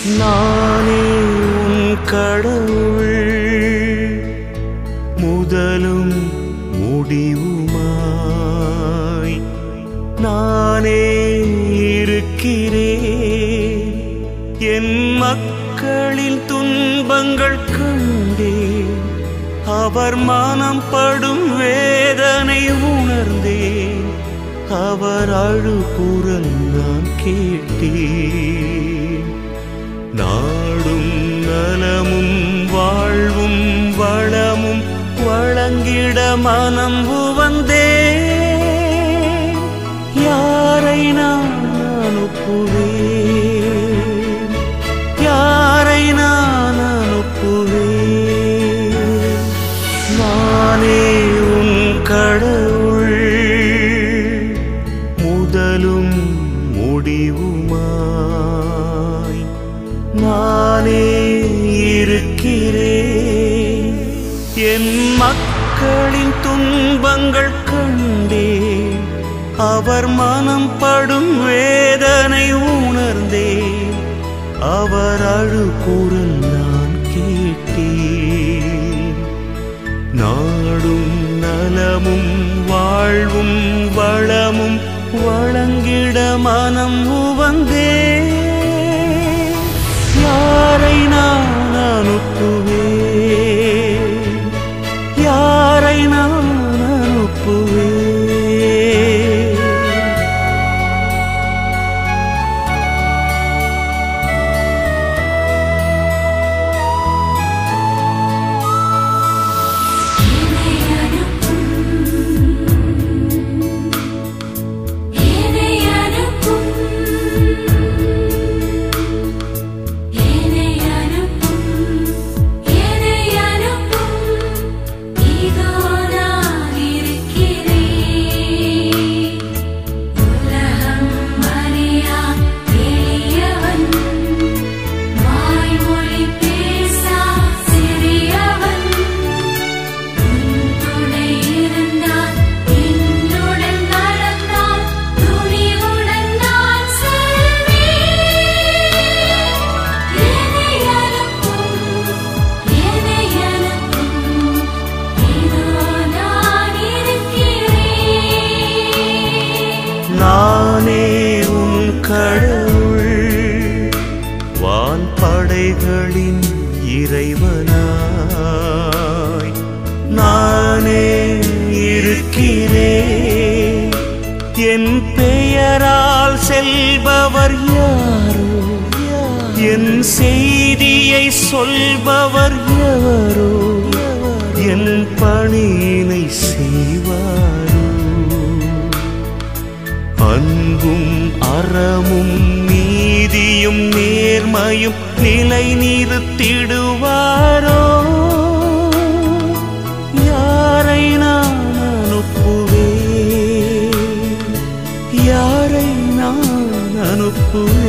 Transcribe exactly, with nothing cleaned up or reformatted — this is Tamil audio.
நானே உன் கடவுள், முதலும் முடிவுமாய் நானே இருக்கிறேன். என் மக்களின் துன்பங்கள் கண்டேன், அவர் மனம் படும் வேதனை உணர்ந்தேன். அவர் அழுகுரல் நான் கேட்டேன். நாடும் நலமும் வாழ்வும் வளமும் வழங்கிட மனம் உவந்தேன். யாரை நான் அனுப்புவேன், யாரை நான் அனுப்புவேன். நானே உன் கடவுள், முதலும் முடிவுமாய் நானே இருக்கிறேன். என் மக்களின் துன்பங்கள் கண்டேன், அவர் மனம் படும் வேதனை உணர்ந்தேன். அவர் அழுகுரல் நான் கேட்டேன். நாடும் நலமும் வாழ்வும் வளமும் வழங்கிட மனம் உவந்தேன். யாரை நான் அனுப்புவேன், யாரை நான் அனுப்புவேன். நானே உன் கடவுள், வான் படைகளின் இறைவனாய் நானே இருக்கிறேன். என் பெயரால் செல்பவர் யாரோ, என் செய்தியை சொல்பவர் எவரோ, என் பணியினை செய்வாரோ. அன்பும் அறமும் நீதியும் நேர்மையும் நிலை நிறுத்திடுவாரோ. யாரை நான் அனுப்புவேன், யாரை நான் அனுப்புவேன்.